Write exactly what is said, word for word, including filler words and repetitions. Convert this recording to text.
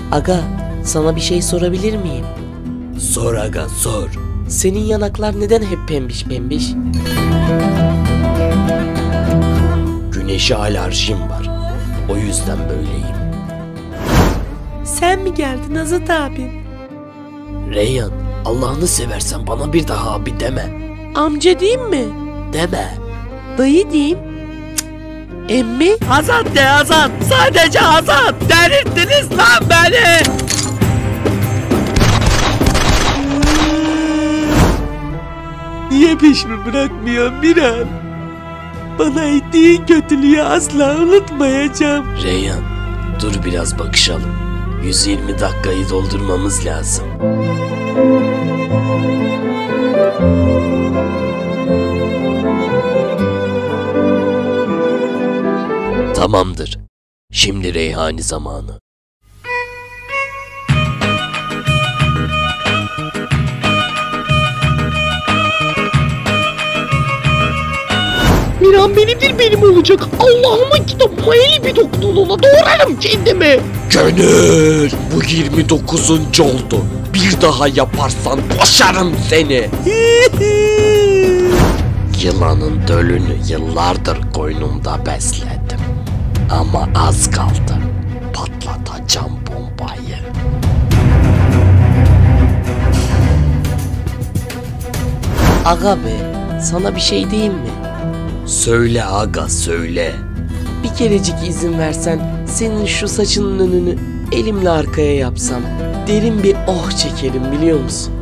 Aga, sana bir şey sorabilir miyim? Sor aga, sor. Senin yanaklar neden hep pembiş pembiş? Güneşe alerjim var. O yüzden böyleyim. Sen mi geldin Azat abi? Reyhan, Allah'ını seversen bana bir daha abi deme. Amca diyeyim mi? Deme. Dayı diyeyim. Cık. Emmi? Azat de Azat. Sadece Azat. Delirttiniz lan beni. Niye peşimi bırakmıyorsun Miran? Bana ettiğin kötülüğü asla unutmayacağım. Reyhan, dur biraz bakışalım. yüz yirmi dakikayı doldurmamız lazım. Tamamdır. Şimdi Reyhani zamanı. Miran benimdir, benim olacak. Allah'ıma kitabıma eli bir dokunduğuna doğrarım kendimi. Gönül, bu yirmi dokuzuncu oldu. Bir daha yaparsan boşarım seni. Yılanın dölünü yıllardır koynumda besledim. Ama az kaldı. Patlatacağım bombayı. Aga be, sana bir şey diyeyim mi? Söyle aga, söyle. Bir kerecik izin versen, senin şu saçının önünü elimle arkaya yapsam, derin bir oh çekerim biliyor musun?